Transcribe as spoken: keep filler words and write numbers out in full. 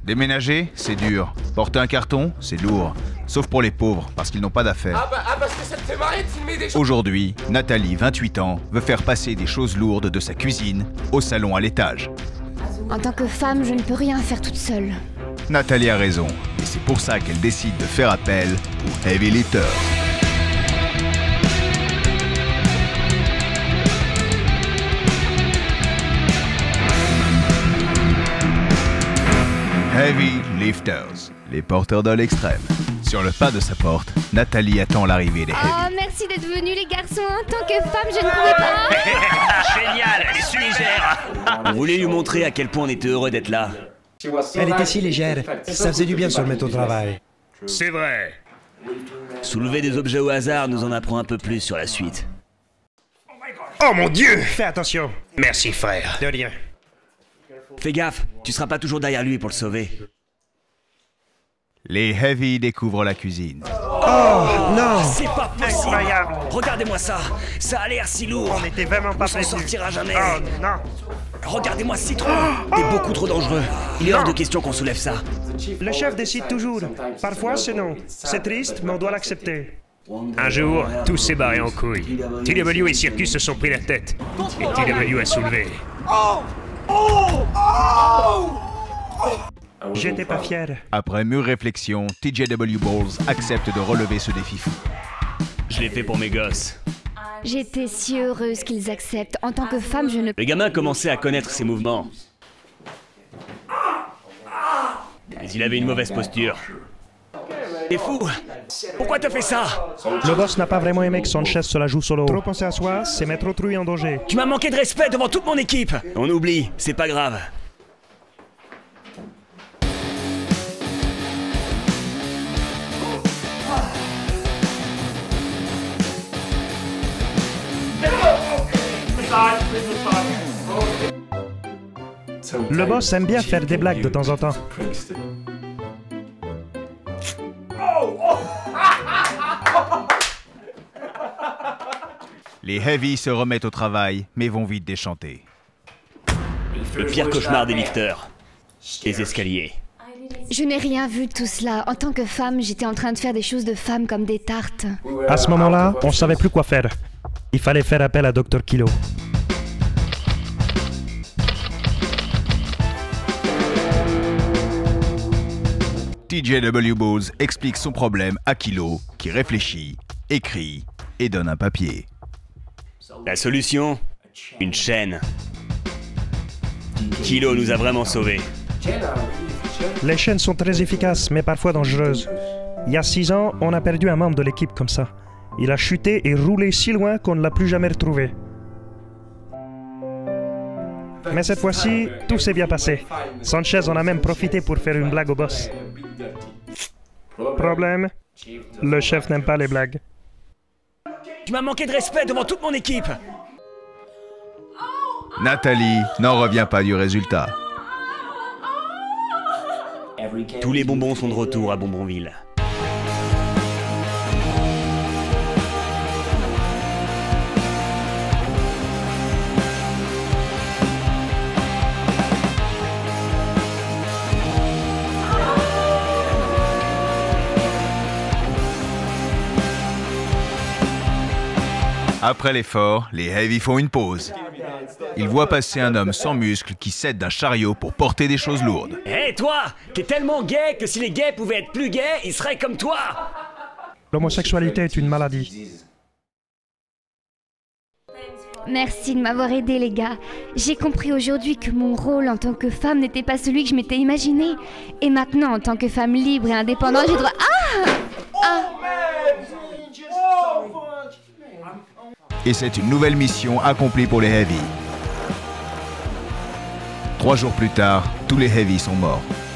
Déménager, c'est dur. Porter un carton, c'est lourd. Sauf pour les pauvres, parce qu'ils n'ont pas d'affaires. Ah bah, ah parce que ça te fait marrer de filmer des gens. Aujourd'hui, Nathalie, vingt-huit ans, veut faire passer des choses lourdes de sa cuisine au salon à l'étage. En tant que femme, je ne peux rien faire toute seule. Nathalie a raison, et c'est pour ça qu'elle décide de faire appel aux Heavy Lifters. Heavy Lifters, les porteurs de l'extrême. Sur le pas de sa porte, Nathalie attend l'arrivée des Heavy. Oh, merci d'être venus les garçons. En tant que femme, je ne pouvais pas. Génial, suis-gère. On voulait lui montrer à quel point on était heureux d'être là. Elle était si légère, ça faisait du bien de se remettre au travail. C'est vrai. Soulever des objets au hasard nous en apprend un peu plus sur la suite. Oh mon Dieu! Fais attention. Merci frère. De rien. Fais gaffe, tu seras pas toujours derrière lui pour le sauver. Les Heavy découvrent la cuisine. Oh non! C'est pas possible. Incroyable. Regardez-moi ça. Ça a l'air si lourd. On n'était vraiment pas On s'en prévenus. sortira jamais. Oh non! Regardez-moi ce citron. T'es beaucoup trop dangereux. Il est hors de question qu'on soulève ça. Le chef décide toujours. Parfois c'est non. C'est triste, mais on doit l'accepter. Un jour, tous s'est barré en couille. T W et Circus se sont pris la tête. Et T W a soulevé. J'étais pas fier. Après mûre réflexion, T J W Bowles accepte de relever ce défi fou. Je l'ai fait pour mes gosses. J'étais si heureuse qu'ils acceptent. En tant que femme, je ne... Le gamin commençait à connaître ses mouvements. Mais il avait une mauvaise posture. T'es fou? Pourquoi t'as fait ça? Le boss n'a pas vraiment aimé que Sanchez se la joue solo. Trop penser à soi, c'est mettre autrui en danger. Tu m'as manqué de respect devant toute mon équipe. On oublie, c'est pas grave. Le boss aime bien faire des blagues de temps en temps. Les Heavy se remettent au travail, mais vont vite déchanter. Le pire cauchemar des lifters. Les escaliers. Je n'ai rien vu de tout cela. En tant que femme, j'étais en train de faire des choses de femme comme des tartes. À ce moment-là, on savait plus quoi faire. Il fallait faire appel à docteur Kilo. T J W Bowles explique son problème à Kilo, qui réfléchit, écrit et donne un papier. La solution? Une chaîne. Kilo nous a vraiment sauvés. Les chaînes sont très efficaces, mais parfois dangereuses. Il y a six ans, on a perdu un membre de l'équipe comme ça. Il a chuté et roulé si loin qu'on ne l'a plus jamais retrouvé. Mais cette fois-ci, tout s'est bien passé. Sanchez en a même profité pour faire une blague au boss. Problème, le chef n'aime pas les blagues. Tu m'as manqué de respect devant toute mon équipe. Nathalie n'en revient pas du résultat. Tous les bonbons sont de retour à Bonbonville. Après l'effort, les Heavy font une pause. Ils voient passer un homme sans muscles qui s'aide d'un chariot pour porter des choses lourdes. Hé hey, toi, t'es tellement gay que si les gays pouvaient être plus gays, ils seraient comme toi. L'homosexualité est une maladie. Merci de m'avoir aidé, les gars. J'ai compris aujourd'hui que mon rôle en tant que femme n'était pas celui que je m'étais imaginé. Et maintenant, en tant que femme libre et indépendante, j'ai droit... Ah Ah Et c'est une nouvelle mission accomplie pour les Heavy. Trois jours plus tard, tous les Heavy sont morts.